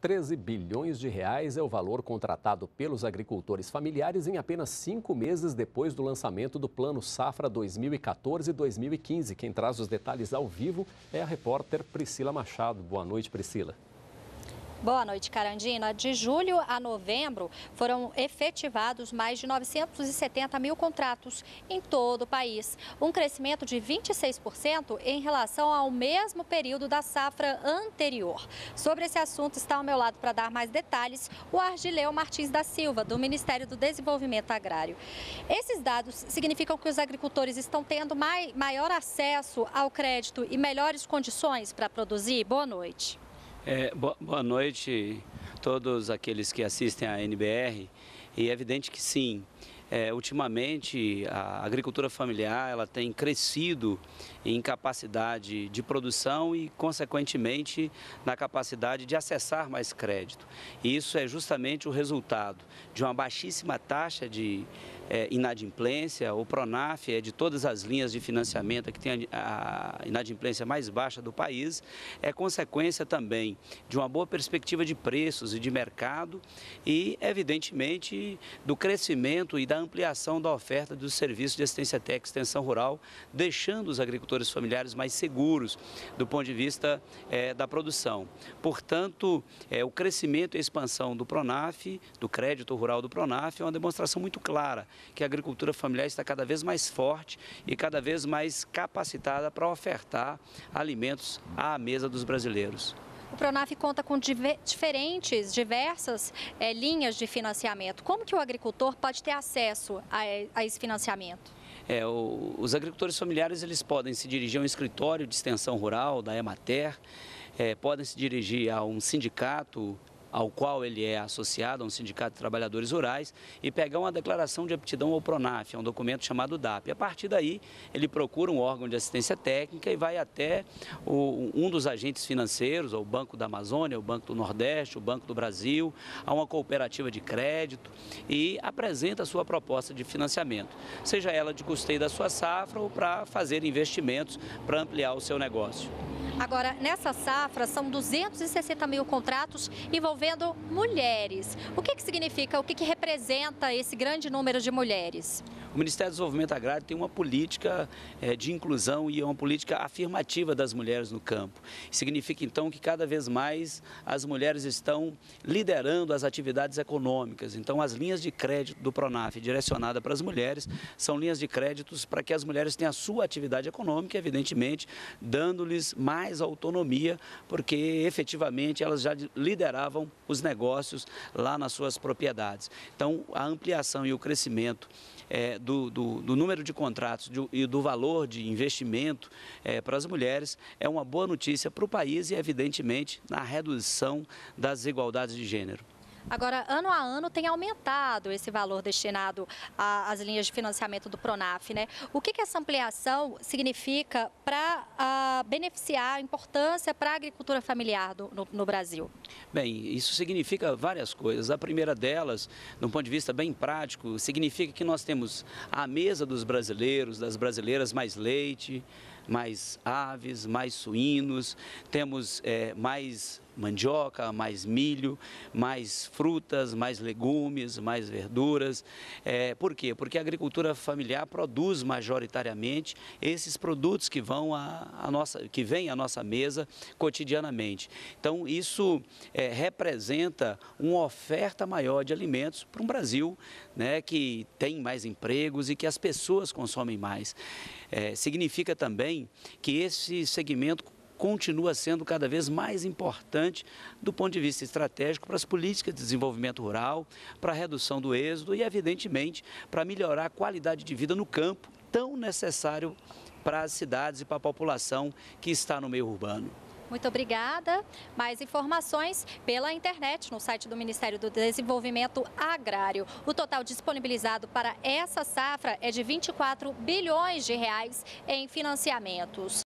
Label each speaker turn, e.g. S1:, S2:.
S1: 13 bilhões de reais é o valor contratado pelos agricultores familiares em apenas 5 meses depois do lançamento do Plano Safra 2014-2015. Quem traz os detalhes ao vivo é a repórter Priscila Machado. Boa noite, Priscila.
S2: Boa noite, Carandina. De julho a novembro, foram efetivados mais de 970 mil contratos em todo o país. Um crescimento de 26% em relação ao mesmo período da safra anterior. Sobre esse assunto, está ao meu lado para dar mais detalhes o Argileu Martins da Silva, do Ministério do Desenvolvimento Agrário. Esses dados significam que os agricultores estão tendo maior acesso ao crédito e melhores condições para produzir? Boa noite.
S3: Boa noite a todos aqueles que assistem à NBR. E é evidente que sim, ultimamente a agricultura familiar ela tem crescido em capacidade de produção e, consequentemente, na capacidade de acessar mais crédito. E isso é justamente o resultado de uma baixíssima taxa de inadimplência. O Pronaf é de todas as linhas de financiamento que tem a inadimplência mais baixa do país, é consequência também de uma boa perspectiva de preços e de mercado e, evidentemente, do crescimento e da ampliação da oferta dos serviços de assistência técnica e extensão rural, deixando os agricultores familiares mais seguros do ponto de vista da produção. Portanto, o crescimento e a expansão do Pronaf, do crédito rural do Pronaf, é uma demonstração muito clara que a agricultura familiar está cada vez mais forte e cada vez mais capacitada para ofertar alimentos à mesa dos brasileiros.
S2: O Pronaf conta com diversas linhas de financiamento. Como que o agricultor pode ter acesso a esse financiamento?
S3: Os agricultores familiares eles podem se dirigir a um escritório de extensão rural da Emater, podem se dirigir a um sindicato ao qual ele é associado, a um sindicato de trabalhadores rurais, e pegar uma declaração de aptidão ao Pronaf, é um documento chamado DAP. A partir daí, ele procura um órgão de assistência técnica e vai até um dos agentes financeiros, o Banco da Amazônia, o Banco do Nordeste, o Banco do Brasil, a uma cooperativa de crédito e apresenta a sua proposta de financiamento, seja ela de custeio da sua safra ou para fazer investimentos para ampliar o seu negócio.
S2: Agora, nessa safra, são 260 mil contratos envolvendo mulheres. O que significa, o que representa esse grande número de mulheres?
S3: O Ministério do Desenvolvimento Agrário tem uma política de inclusão e uma política afirmativa das mulheres no campo. Significa, então, que cada vez mais as mulheres estão liderando as atividades econômicas. Então, as linhas de crédito do Pronaf direcionada para as mulheres são linhas de créditos para que as mulheres tenham a sua atividade econômica, evidentemente, dando-lhes mais autonomia, porque efetivamente elas já lideravam os negócios lá nas suas propriedades. Então, a ampliação e o crescimento do número de contratos e do valor de investimento para as mulheres é uma boa notícia para o país e, evidentemente, na redução das desigualdades de gênero.
S2: Agora, ano a ano tem aumentado esse valor destinado às linhas de financiamento do Pronaf, né? O que essa ampliação significa para beneficiar a importância para a agricultura familiar no Brasil?
S3: Bem, isso significa várias coisas. A primeira delas, de um ponto de vista bem prático, significa que nós temos à mesa dos brasileiros, das brasileiras, mais leite, mais aves, mais suínos, temos mais mandioca, mais milho, mais frutas, mais legumes, mais verduras. Por quê? Porque a agricultura familiar produz majoritariamente esses produtos que vêm à nossa mesa cotidianamente. Então, isso representa uma oferta maior de alimentos para um Brasil, né, que tem mais empregos e que as pessoas consomem mais. Significa também que esse segmento continua sendo cada vez mais importante do ponto de vista estratégico para as políticas de desenvolvimento rural, para a redução do êxodo e, evidentemente, para melhorar a qualidade de vida no campo, tão necessário para as cidades e para a população que está no meio urbano.
S2: Muito obrigada. Mais informações pela internet no site do Ministério do Desenvolvimento Agrário. O total disponibilizado para essa safra é de 24 bilhões de reais em financiamentos.